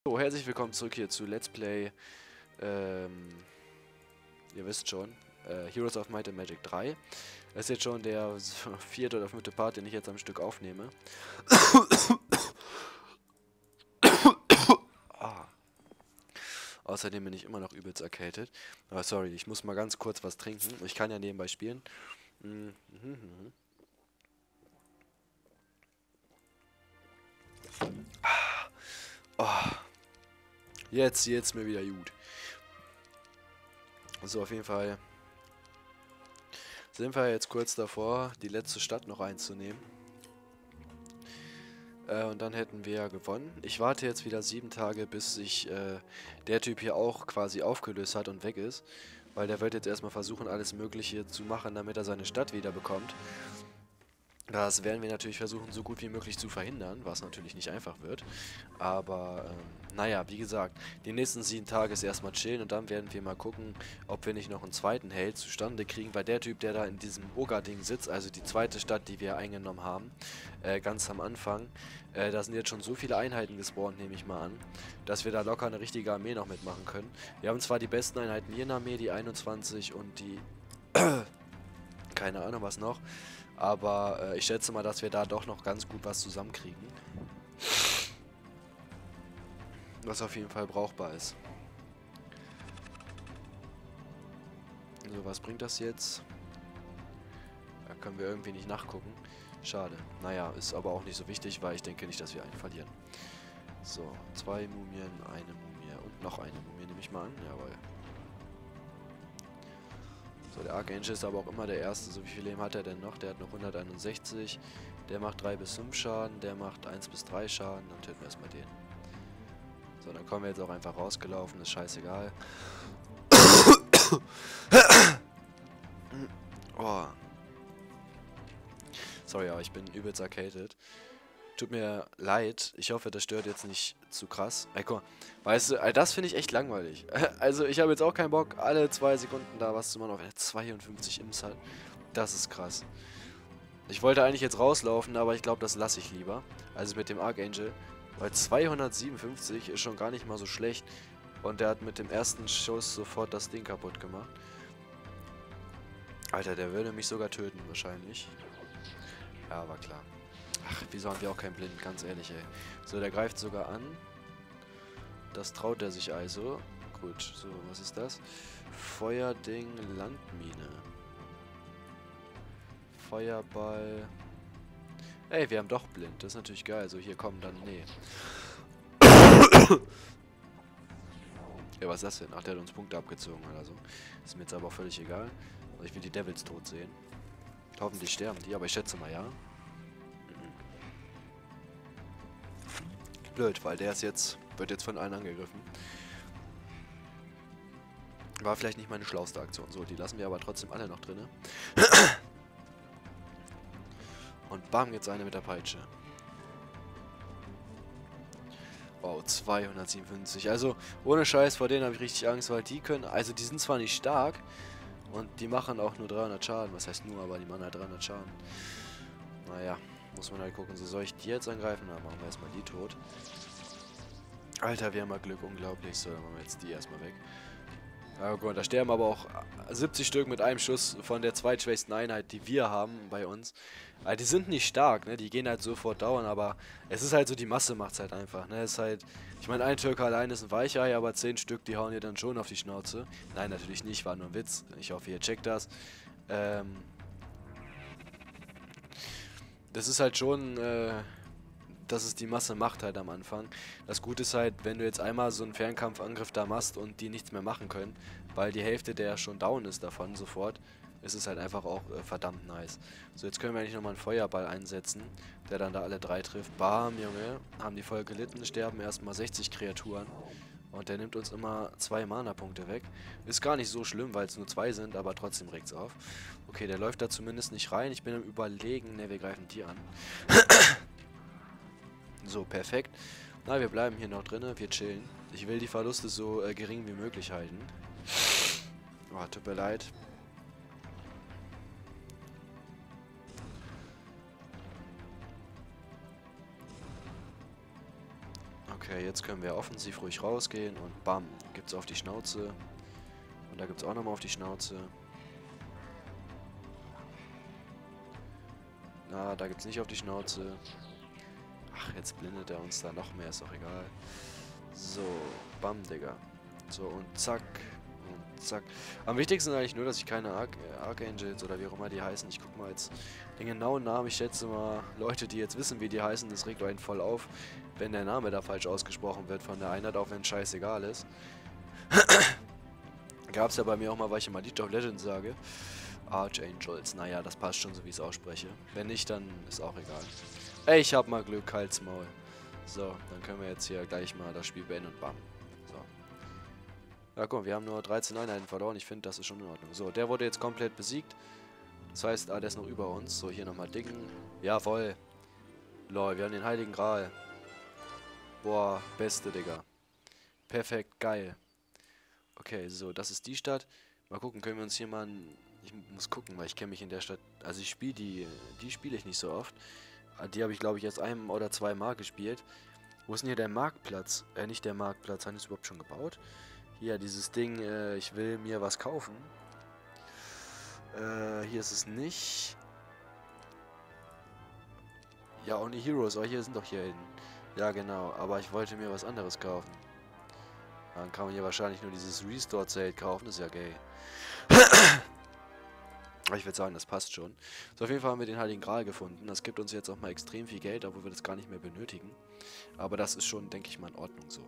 So, herzlich willkommen zurück hier zu Let's Play, ihr wisst schon, Heroes of Might and Magic 3. Das ist jetzt schon der vierte oder fünfte Part, den ich jetzt am Stück aufnehme. Ah. Außerdem bin ich immer noch übelst erkältet. Aber sorry, ich muss mal ganz kurz was trinken. Ich kann ja nebenbei spielen. Oh. Jetzt mir wieder gut. So, auf jeden Fall sind wir jetzt kurz davor, die letzte Stadt noch einzunehmen. Und dann hätten wir ja gewonnen. Ich warte jetzt wieder 7 Tage, bis sich der Typ hier auch quasi aufgelöst hat und weg ist. Weil der wird jetzt erstmal versuchen, alles Mögliche zu machen, damit er seine Stadt wieder bekommt. Das werden wir natürlich versuchen, so gut wie möglich zu verhindern, was natürlich nicht einfach wird. Aber, naja, wie gesagt, die nächsten 7 Tage ist erstmal chillen und dann werden wir mal gucken, ob wir nicht noch einen zweiten Held zustande kriegen, weil der Typ, der da in diesem Oga-Ding sitzt, also die zweite Stadt, die wir eingenommen haben, ganz am Anfang, da sind jetzt schon so viele Einheiten gespawnt, nehme ich mal an, dass wir da locker eine richtige Armee noch mitmachen können. Wir haben zwar die besten Einheiten hier in der Armee, die 21 und die, keine Ahnung was noch, aber ich schätze mal, dass wir da doch noch ganz gut was zusammenkriegen. Was auf jeden Fall brauchbar ist. So, was bringt das jetzt? Da können wir irgendwie nicht nachgucken. Schade. Naja, ist aber auch nicht so wichtig, weil ich denke nicht, dass wir einen verlieren. So, 2 Mumien, eine Mumie und noch eine Mumie, nehme ich mal an. Jawohl. So, der Archangel ist aber auch immer der Erste. So, wie viel Leben hat er denn noch? Der hat noch 161. Der macht 3 bis 5 Schaden. Der macht 1 bis 3 Schaden. Dann töten wir erstmal den. So, dann kommen wir jetzt auch einfach rausgelaufen. Ist scheißegal. Oh. Sorry, aber ich bin übelst erkältet. Tut mir leid. Ich hoffe, das stört jetzt nicht zu krass. Ey, guck mal. Weißt du, das finde ich echt langweilig. Also, ich habe jetzt auch keinen Bock, alle 2 Sekunden da was zu machen, wenn er 52 Imps hat. Das ist krass. Ich wollte eigentlich jetzt rauslaufen, aber ich glaube, das lasse ich lieber. Also mit dem Archangel. Weil 257 ist schon gar nicht mal so schlecht. Und der hat mit dem ersten Schuss sofort das Ding kaputt gemacht. Alter, der würde mich sogar töten, wahrscheinlich. Ja, war klar. Ach, wieso haben wir auch keinen Blinden, ganz ehrlich, ey. So, der greift sogar an. Das traut er sich also. Gut, so, was ist das? Feuerding, Landmine. Feuerball. Ey, wir haben doch blind. Das ist natürlich geil. So, hier kommen dann... Nee. Ja, was ist das denn? Ach, der hat uns Punkte abgezogen oder so. Ist mir jetzt aber auch völlig egal. Also ich will die Devils tot sehen. Hoffentlich sterben die, aber ich schätze mal ja. Blöd, weil der ist jetzt... wird jetzt von allen angegriffen. War vielleicht nicht meine schlauste Aktion. So, die lassen wir aber trotzdem alle noch drinne. Und bam, jetzt eine mit der Peitsche. Wow, 257. Also, ohne Scheiß, vor denen habe ich richtig Angst, weil die können... Also, die sind zwar nicht stark und die machen auch nur 300 Schaden. Was heißt nur, aber die machen halt 300 Schaden. Naja, muss man halt gucken. So, soll ich die jetzt angreifen? Dann machen wir erstmal die tot. Alter, wir haben mal Glück, unglaublich. So, dann machen wir jetzt die erstmal weg. Ja gut, da sterben aber auch 70 Stück mit einem Schuss von der zweitschwächsten Einheit, die wir haben bei uns. Also die sind nicht stark, ne? Die gehen halt sofort dauern, aber es ist halt so, die Masse macht's halt einfach, ne? Es ist halt, ich meine, ein Türke allein ist ein Weichei, aber 10 Stück, die hauen ihr dann schon auf die Schnauze. Nein, natürlich nicht, war nur ein Witz. Ich hoffe, ihr checkt das. Das ist halt schon, dass es die Masse macht halt am Anfang. Das Gute ist halt, wenn du jetzt einmal so einen Fernkampfangriff da machst und die nichts mehr machen können, weil die Hälfte der schon down ist davon sofort, ist es halt einfach auch verdammt nice. So, jetzt können wir eigentlich nochmal einen Feuerball einsetzen, der dann da alle 3 trifft. Bam, Junge, haben die voll gelitten, sterben erstmal 60 Kreaturen. Und der nimmt uns immer 2 Mana-Punkte weg. Ist gar nicht so schlimm, weil es nur 2 sind, aber trotzdem regt's auf. Okay, der läuft da zumindest nicht rein. Ich bin am Überlegen, ne, wir greifen die an. So, perfekt. Na, wir bleiben hier noch drinne, wir chillen. Ich will die Verluste so gering wie möglich halten. Oh, tut mir leid. Okay. Okay, jetzt können wir offensiv ruhig rausgehen und bam, gibt's auf die Schnauze. Und da gibt's auch nochmal auf die Schnauze. Na, da gibt's nicht auf die Schnauze. Ach, jetzt blindet er uns da noch mehr, ist doch egal. So, bam, Digga. So, und zack. Und zack. Am wichtigsten eigentlich nur, dass ich keine Archangels oder wie auch immer die heißen. Ich guck mal jetzt den genauen Namen. Ich schätze mal, Leute, die jetzt wissen, wie die heißen, das regt einen voll auf, wenn der Name da falsch ausgesprochen wird von der Einheit, auch wenn es scheißegal ist. Gab's ja bei mir auch mal, weil ich immer League of Legends sage. Archangels. Naja, das passt schon so, wie ich es ausspreche. Wenn nicht, dann ist auch egal. Ey, ich hab mal Glück, halt's Maul. So, dann können wir jetzt hier gleich mal das Spiel beenden und bam. So. Ja, guck mal, wir haben nur 13 Einheiten verloren. Ich finde, das ist schon in Ordnung. So, der wurde jetzt komplett besiegt. Das heißt, der ist noch über uns. So, hier nochmal Dingen. Jawohl. Lol, wir haben den Heiligen Gral. Boah, beste, Digga. Perfekt, geil. Okay, so, das ist die Stadt. Mal gucken, können wir uns hier mal... Ich muss gucken, weil ich kenne mich in der Stadt... Also ich spiele die spiele ich nicht so oft. Die habe ich, glaube ich, erst ein- oder zwei Mal gespielt. Wo ist denn hier der Marktplatz? Nicht der Marktplatz. Haben die es überhaupt schon gebaut? Hier, dieses Ding, ich will mir was kaufen. Hier ist es nicht. Ja, Only Heroes. Aber hier sind doch hier hinten. Ja, genau. Aber ich wollte mir was anderes kaufen. Dann kann man hier wahrscheinlich nur dieses Restore-Zelt kaufen. Das ist ja gay. Aber ich würde sagen, das passt schon. So, auf jeden Fall haben wir den Heiligen Gral gefunden. Das gibt uns jetzt auch mal extrem viel Geld, obwohl wir das gar nicht mehr benötigen. Aber das ist schon, denke ich mal, in Ordnung so.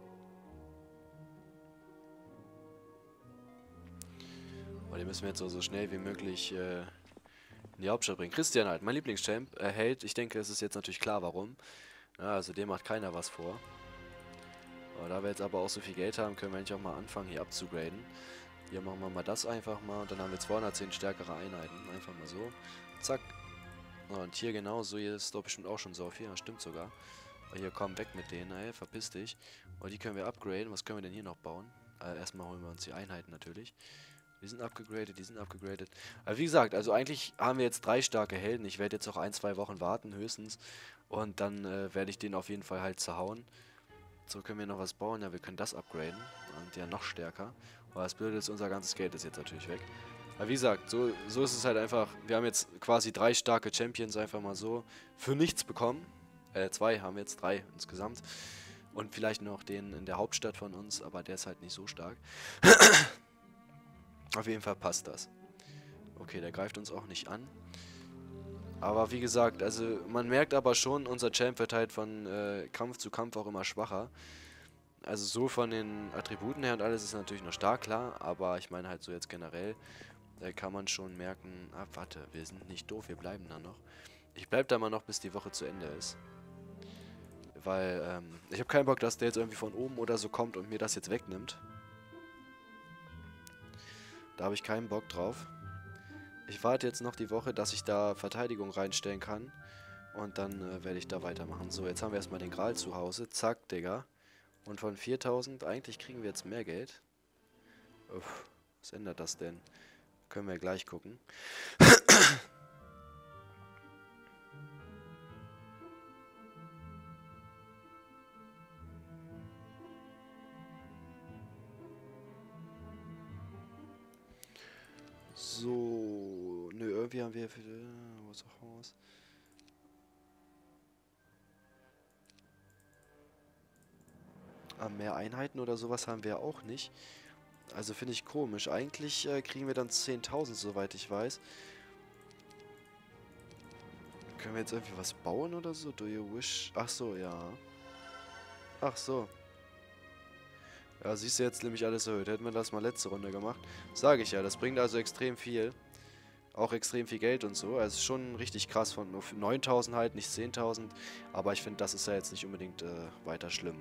Und den müssen wir jetzt so schnell wie möglich in die Hauptstadt bringen. Christian halt, mein Lieblingschamp, erhält. Ich denke, es ist jetzt natürlich klar, warum. Ja, also dem macht keiner was vor. Aber da wir jetzt aber auch so viel Geld haben, können wir eigentlich auch mal anfangen, hier abzugraden. Hier machen wir mal das einfach mal und dann haben wir 210 stärkere Einheiten. Einfach mal so. Zack. Und hier genauso. Hier ist doch bestimmt auch schon so viel. Das stimmt sogar. Aber hier, komm, weg mit denen, ey. Verpiss dich. Und die können wir upgraden. Was können wir denn hier noch bauen? Erstmal holen wir uns die Einheiten natürlich. Die sind abgegradet, die sind abgegradet. Aber wie gesagt, also eigentlich haben wir jetzt 3 starke Helden. Ich werde jetzt auch 1-2 Wochen warten, höchstens. Und dann werde ich den auf jeden Fall halt zerhauen. So, können wir noch was bauen? Ja, wir können das upgraden. Und ja, noch stärker. Aber das Blöde ist, unser ganzes Geld ist jetzt natürlich weg. Aber wie gesagt, so ist es halt einfach. Wir haben jetzt quasi 3 starke Champions einfach mal so für nichts bekommen. 2 haben wir jetzt, 3 insgesamt. Und vielleicht noch den in der Hauptstadt von uns, aber der ist halt nicht so stark. Auf jeden Fall passt das. Okay, der greift uns auch nicht an. Aber wie gesagt, also man merkt aber schon, unser Champ wird halt von Kampf zu Kampf auch immer schwacher. Also so von den Attributen her und alles ist natürlich noch stark, klar. Aber ich meine halt so jetzt generell, kann man schon merken, ah, warte, wir sind nicht doof, wir bleiben da noch. Ich bleib da mal noch, bis die Woche zu Ende ist. Weil, ich habe keinen Bock, dass der jetzt irgendwie von oben oder so kommt und mir das jetzt wegnimmt. Da habe ich keinen Bock drauf. Ich warte jetzt noch die Woche, dass ich da Verteidigung reinstellen kann. Und dann werde ich da weitermachen. So, jetzt haben wir erstmal den Gral zu Hause. Zack, Digga. Und von 4000, eigentlich kriegen wir jetzt mehr Geld. Uff, was ändert das denn? Können wir gleich gucken. So, nö, irgendwie haben wir... Wo ist das Haus? Mehr Einheiten oder sowas haben wir auch nicht. Also finde ich komisch. Eigentlich kriegen wir dann 10.000, soweit ich weiß. Können wir jetzt irgendwie was bauen oder so? Do you wish? Ach so, ja. Ach so. Ja, siehst du, jetzt nämlich alles erhöht. Hätten wir das mal letzte Runde gemacht. Sage ich ja, das bringt also extrem viel. Auch extrem viel Geld und so. Also schon richtig krass von nur 9.000 halt, nicht 10.000. Aber ich finde, das ist ja jetzt nicht unbedingt weiter schlimm.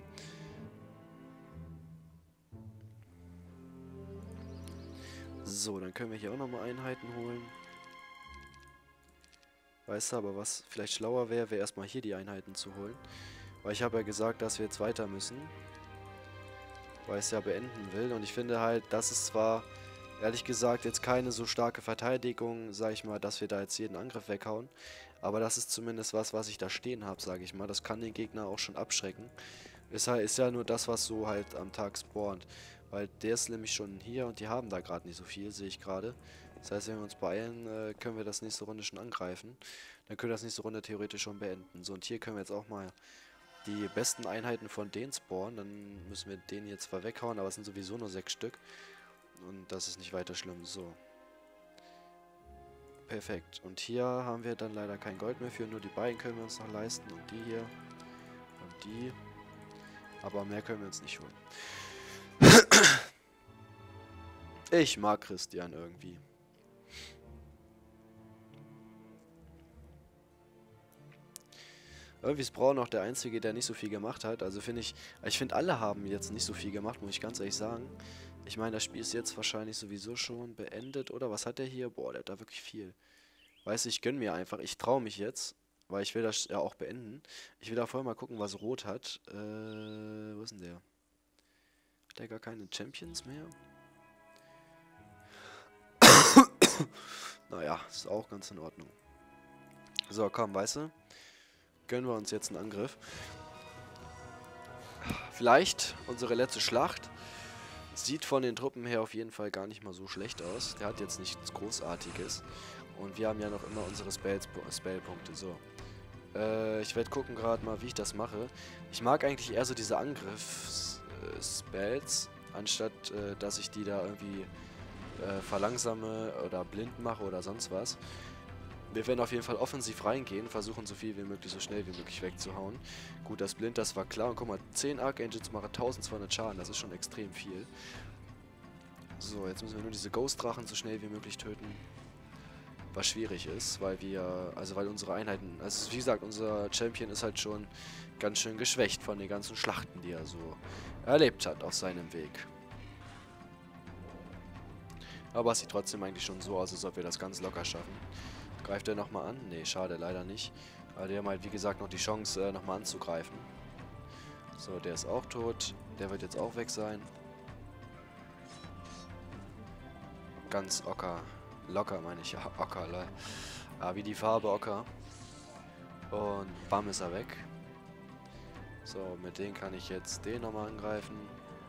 So, dann können wir hier auch nochmal Einheiten holen. Weißt du, aber was vielleicht schlauer wäre, wäre erstmal hier die Einheiten zu holen. Weil ich habe ja gesagt, dass wir jetzt weiter müssen. Weil ich es ja beenden will. Und ich finde halt, das ist zwar, ehrlich gesagt, jetzt keine so starke Verteidigung, sag ich mal, dass wir da jetzt jeden Angriff weghauen. Aber das ist zumindest was, was ich da stehen habe, sage ich mal. Das kann den Gegner auch schon abschrecken. Ist ja nur das, was so halt am Tag spawnt. Weil der ist nämlich schon hier und die haben da gerade nicht so viel, sehe ich gerade. Das heißt, wenn wir uns beeilen, können wir das nächste Runde schon angreifen. Dann können wir das nächste Runde theoretisch schon beenden. So, und hier können wir jetzt auch mal die besten Einheiten von denen spawnen. Dann müssen wir den jetzt zwar weghauen, aber es sind sowieso nur 6 Stück. Und das ist nicht weiter schlimm. So. Perfekt. Und hier haben wir dann leider kein Gold mehr für. Nur die beiden können wir uns noch leisten. Und die hier. Und die. Aber mehr können wir uns nicht holen. Ich mag Christian irgendwie. Irgendwie ist Braun auch der Einzige, der nicht so viel gemacht hat. Also finde ich finde alle haben jetzt nicht so viel gemacht, muss ich ganz ehrlich sagen. Ich meine, das Spiel ist jetzt wahrscheinlich sowieso schon beendet, oder? Was hat der hier? Boah, der hat da wirklich viel. Weiß ich gönn mir einfach. Ich traue mich jetzt, weil ich will das ja auch beenden. Ich will da vorher mal gucken, was Rot hat. Wo ist denn der? Hat der gar keine Champions mehr? Naja, ist auch ganz in Ordnung. So, komm, weißt du? Gönnen wir uns jetzt einen Angriff. Vielleicht unsere letzte Schlacht. Sieht von den Truppen her auf jeden Fall gar nicht mal so schlecht aus. Der hat jetzt nichts Großartiges. Und wir haben ja noch immer unsere Spellpunkte. So. Ich werde gucken gerade mal, wie ich das mache. Ich mag eigentlich eher so diese Angriffs-Spells, anstatt dass ich die da irgendwie verlangsame oder blind mache oder sonst was. Wir werden auf jeden Fall offensiv reingehen, versuchen so viel wie möglich, so schnell wie möglich wegzuhauen. Gut, das Blind, das war klar. Und guck mal, 10 Archangels machen 1200 Schaden, das ist schon extrem viel. So, jetzt müssen wir nur diese Ghost-Drachen so schnell wie möglich töten. Was schwierig ist, weil weil unsere Einheiten, also wie gesagt, unser Champion ist halt schon ganz schön geschwächt von den ganzen Schlachten, die er so erlebt hat auf seinem Weg. Aber es sieht trotzdem eigentlich schon so aus, als ob wir das ganz locker schaffen. Greift er nochmal an? Ne, schade, leider nicht. Aber die haben halt, wie gesagt, noch die Chance, nochmal anzugreifen. So, der ist auch tot. Der wird jetzt auch weg sein. Ganz ocker. Locker meine ich, ja, ocker, lol. Wie die Farbe ocker. Und bam ist er weg. So, mit denen kann ich jetzt den nochmal angreifen.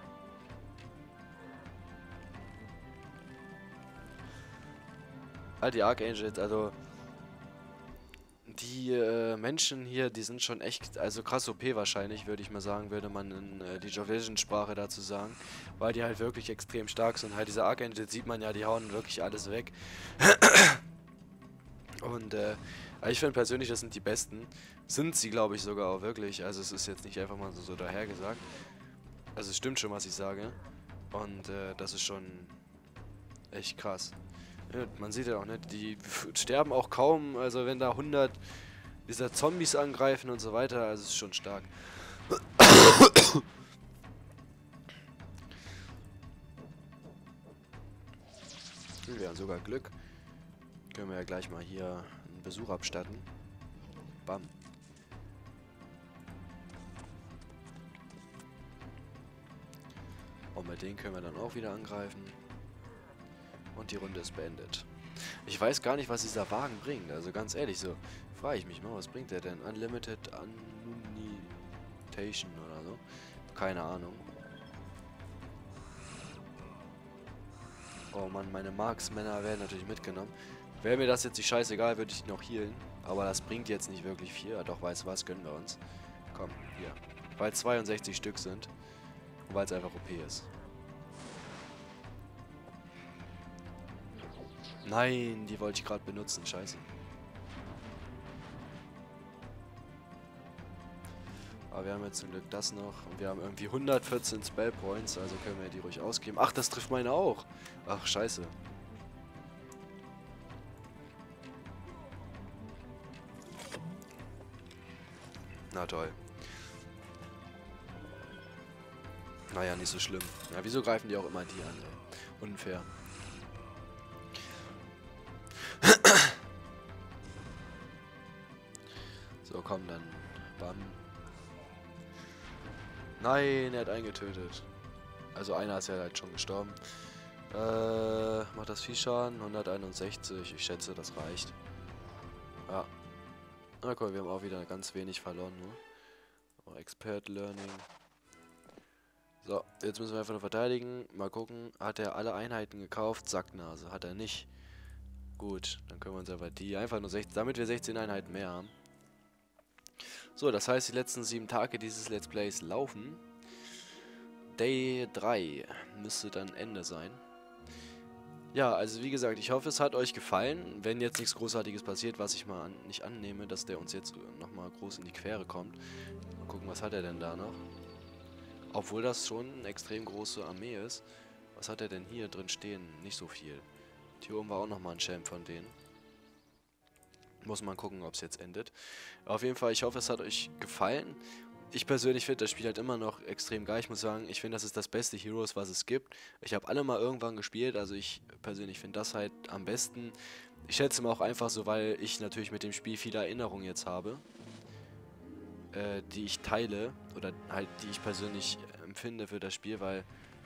Die Archangels, also die Menschen hier, die sind schon echt, also krass OP wahrscheinlich, würde ich mal sagen, würde man in die Division-Sprache dazu sagen. Weil die halt wirklich extrem stark sind. Halt diese Archangels sieht man ja, die hauen wirklich alles weg. Und ich finde persönlich, das sind die besten. Sind sie, glaube ich, sogar auch wirklich. Also es ist jetzt nicht einfach mal so dahergesagt. Also es stimmt schon, was ich sage. Und das ist schon echt krass. Ja, man sieht ja auch, ne, die sterben auch kaum, also wenn da 100 dieser Zombies angreifen und so weiter, also es ist schon stark. Wir haben sogar Glück. Können wir ja gleich mal hier einen Besuch abstatten. Bam. Und mit denen können wir dann auch wieder angreifen. Und die Runde ist beendet. Ich weiß gar nicht, was dieser Wagen bringt. Also ganz ehrlich, so frage ich mich mal, was bringt der denn? Unlimited Ammunition oder so? Keine Ahnung. Oh Mann, meine Marksmänner werden natürlich mitgenommen. Wäre mir das jetzt nicht scheißegal, würde ich die noch healen. Aber das bringt jetzt nicht wirklich viel. Ja, doch, weißt du was, gönnen wir uns. Komm, hier. Weil 62 Stück sind. Und weil es einfach OP ist. Nein, die wollte ich gerade benutzen. Scheiße. Aber wir haben jetzt zum Glück das noch. Und wir haben irgendwie 114 Spell Points. Also können wir die ruhig ausgeben. Ach, das trifft meine auch. Ach, scheiße. Na toll. Naja, nicht so schlimm. Ja, wieso greifen die auch immer die an, ey? Unfair. So, komm dann. Bam. Nein, er hat einen getötet. Also einer ist ja halt schon gestorben. Macht das viel Schaden? 161. Ich schätze, das reicht. Ja. Na cool, wir haben auch wieder ganz wenig verloren, nur. Oh, Expert Learning. So, jetzt müssen wir einfach nur verteidigen. Mal gucken, hat er alle Einheiten gekauft? Sacknase, hat er nicht. Gut, dann können wir uns aber die einfach nur 16, damit wir 16 Einheiten mehr haben. So, das heißt, die letzten 7 Tage dieses Let's Plays laufen. Day 3 müsste dann Ende sein. Ja, also wie gesagt, ich hoffe, es hat euch gefallen. Wenn jetzt nichts Großartiges passiert, was ich mal nicht annehme, dass der uns jetzt nochmal groß in die Quere kommt. Mal gucken, was hat er denn da noch? Obwohl das schon eine extrem große Armee ist. Was hat er denn hier drin stehen? Nicht so viel. Hier oben war auch nochmal ein Champ von denen. Muss man gucken, ob es jetzt endet. Auf jeden Fall, ich hoffe, es hat euch gefallen. Ich persönlich finde das Spiel halt immer noch extrem geil. Ich muss sagen, ich finde, das ist das beste Heroes, was es gibt. Ich habe alle mal irgendwann gespielt, also ich persönlich finde das halt am besten. Ich schätze mal auch einfach so, weil ich natürlich mit dem Spiel viele Erinnerungen jetzt habe, die ich teile oder halt die ich persönlich empfinde für das Spiel, weil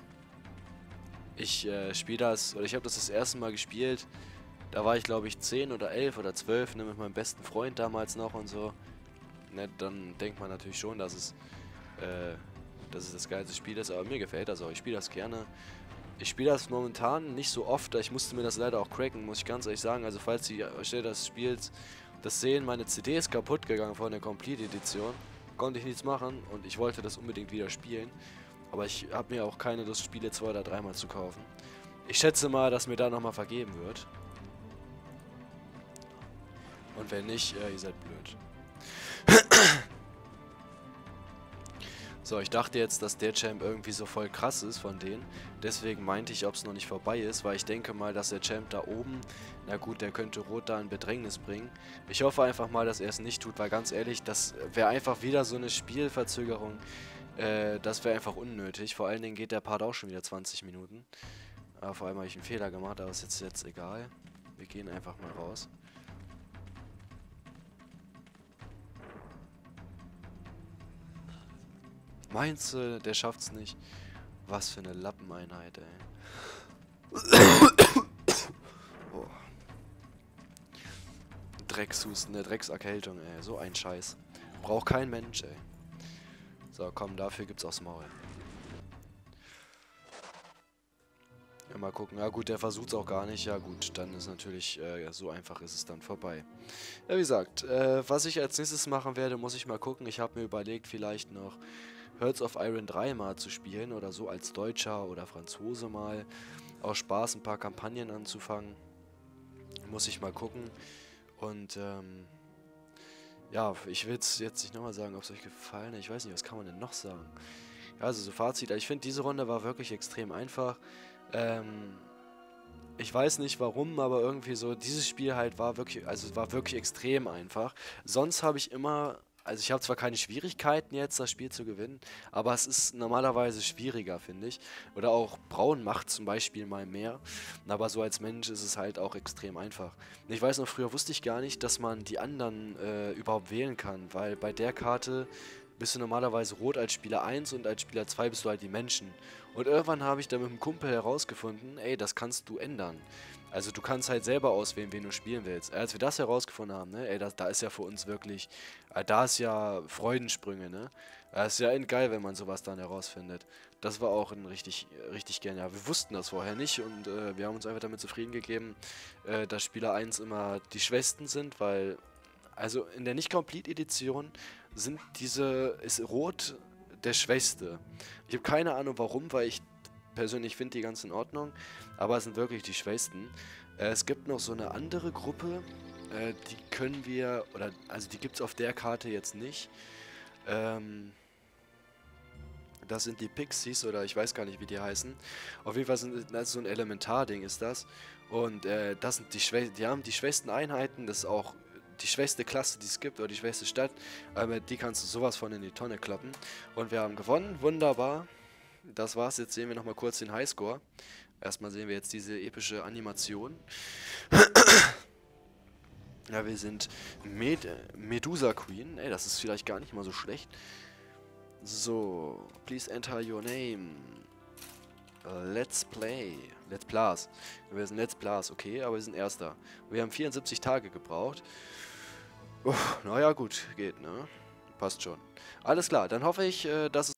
ich spiele das, oder ich habe das erste Mal gespielt, da war ich glaube ich 10 oder 11 oder 12, ne, mit meinem besten Freund damals noch und so. Ne, dann denkt man natürlich schon, dass es das geilste Spiel ist, aber mir gefällt das auch. Ich spiele das gerne. Ich spiele das momentan nicht so oft, ich musste mir das leider auch cracken, muss ich ganz ehrlich sagen. Also falls ihr das spielt, das sehen, meine CD ist kaputt gegangen von der Complete Edition. Konnte ich nichts machen und ich wollte das unbedingt wieder spielen. Aber ich habe mir auch keine Lust, Spiele 2 oder 3 Mal zu kaufen. Ich schätze mal, dass mir da nochmal vergeben wird. Und wenn nicht, ihr seid blöd. So, ich dachte jetzt, dass der Champ irgendwie so voll krass ist von denen. Deswegen meinte ich, ob es noch nicht vorbei ist, weil ich denke mal, dass der Champ da oben, na gut, der könnte Rot da in Bedrängnis bringen. Ich hoffe einfach mal, dass er es nicht tut, weil ganz ehrlich, das wäre einfach wieder so eine Spielverzögerung. Das wäre einfach unnötig. Vor allen Dingen geht der Part auch schon wieder 20 Minuten. Aber vor allem habe ich einen Fehler gemacht, aber ist jetzt egal. Wir gehen einfach mal raus. Meinst du, der schafft's nicht? Was für eine Lappeneinheit, ey. Oh. Dreckshusten, eine Dreckserkältung, ey. So ein Scheiß. Braucht kein Mensch, ey. So, komm, dafür gibt's aufs Maul. Ja, mal gucken. Ja gut, der versucht's auch gar nicht. Ja gut, dann ist natürlich, so einfach ist es dann vorbei. Ja, wie gesagt, was ich als nächstes machen werde, muss ich mal gucken. Ich habe mir überlegt, vielleicht noch Hearts of Iron 3 mal zu spielen oder so als Deutscher oder Franzose mal. Aus Spaß ein paar Kampagnen anzufangen. Muss ich mal gucken. Und, ja, ich will jetzt nicht nochmal sagen, ob es euch gefallen hat. Ich weiß nicht, was kann man denn noch sagen? Ja, also so Fazit. Ich finde, diese Runde war wirklich extrem einfach. Ich weiß nicht warum, aber irgendwie so, dieses Spiel halt war wirklich extrem einfach. Sonst habe ich immer, also ich habe zwar keine Schwierigkeiten jetzt, das Spiel zu gewinnen, aber es ist normalerweise schwieriger, finde ich. Oder auch Braun macht zum Beispiel mal mehr, aber so als Mensch ist es halt auch extrem einfach. Ich weiß noch, früher wusste ich gar nicht, dass man die anderen überhaupt wählen kann, weil bei der Karte bist du normalerweise rot als Spieler 1 und als Spieler 2 bist du halt die Menschen. Und irgendwann habe ich dann mit dem Kumpel herausgefunden, ey, das kannst du ändern. Also du kannst halt selber auswählen, wen du spielen willst. Als wir das herausgefunden haben, ne, ey, da ist ja für uns wirklich, da ist ja Freudensprünge, ne. Das ist ja endgeil, wenn man sowas dann herausfindet. Das war auch ein richtig genial. Wir wussten das vorher nicht und wir haben uns einfach damit zufrieden gegeben, dass Spieler 1 immer die Schwächsten sind, weil, also in der Nicht-Complete-Edition ist Rot der Schwächste. Ich habe keine Ahnung warum, weil ich persönlich finde die ganz in Ordnung, aber es sind wirklich die Schwächsten. Es gibt noch so eine andere Gruppe, die können wir, also die gibt es auf der Karte jetzt nicht. Das sind die Pixies, oder ich weiß gar nicht, wie die heißen. Auf jeden Fall das so ein Elementarding ist das. Und das sind die haben die schwächsten Einheiten, das ist auch die schwächste Klasse, die es gibt, oder die schwächste Stadt, aber die kannst du sowas von in die Tonne klappen. Und wir haben gewonnen, wunderbar. Das war's, jetzt sehen wir nochmal kurz den Highscore. Erstmal sehen wir jetzt diese epische Animation. Ja, wir sind Medusa Queen. Ey, das ist vielleicht gar nicht mal so schlecht. So, please enter your name. Let's play. Let's Plus. Wir sind Let's Plus, okay, aber wir sind Erster. Wir haben 74 Tage gebraucht. Naja, gut, geht, ne? Passt schon. Alles klar, dann hoffe ich, dass es